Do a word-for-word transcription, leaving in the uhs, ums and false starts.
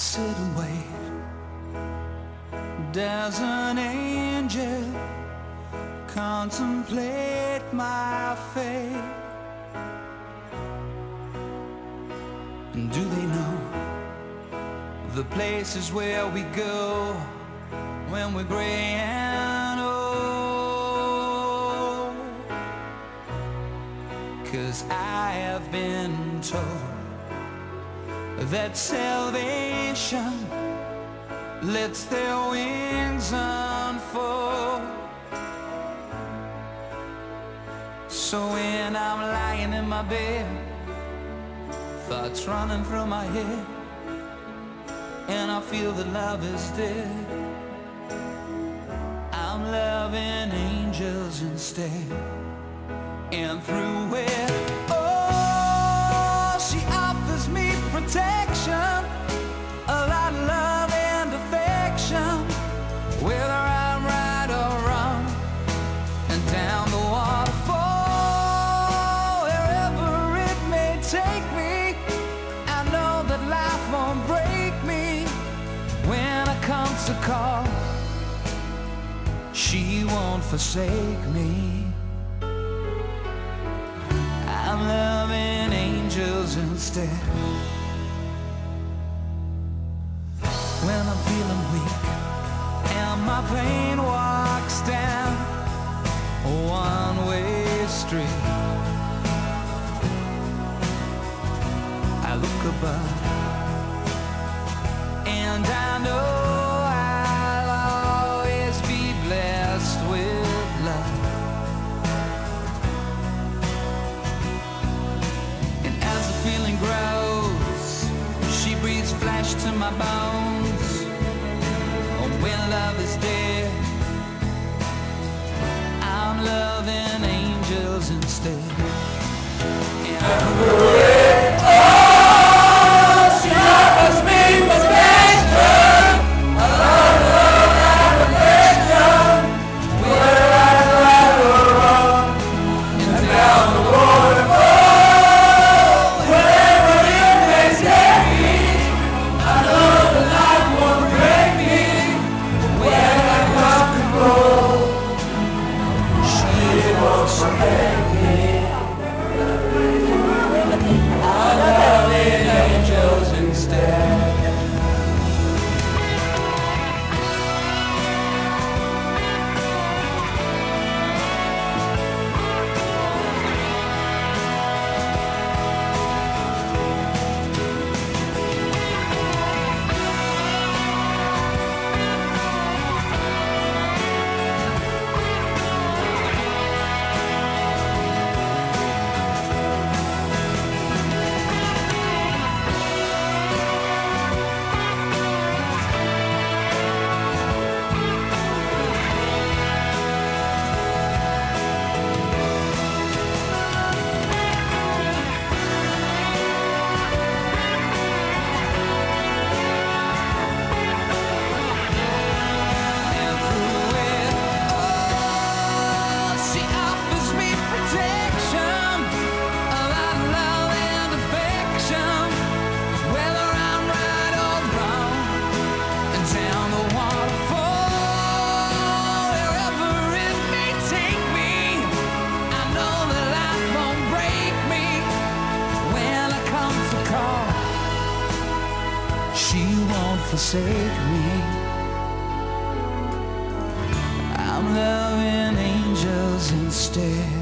sit and wait. Does an angel contemplate my fate? And do they know the places where we go when we're gray and old? 'Cause I have been told that salvation lets their wings unfold. So when I'm lying in my bed, thoughts running through my head, and I feel that love is dead, I'm loving angels instead. And through it, oh, she offers me protection, a lot of love and affection, whether I'm right or wrong, and down the waterfall, wherever it may take me, I know that life won't break me when I come to call. She won't forsake me. I'm loving angels instead. When I'm feeling weak and my pain walks down a one-way street, I look above and I know I'll always be blessed with love. And as the feeling grows, she breathes flesh to my bones. Oh, when love is dead, I'm loving angels instead. And she won't forsake me. I'm loving angels instead.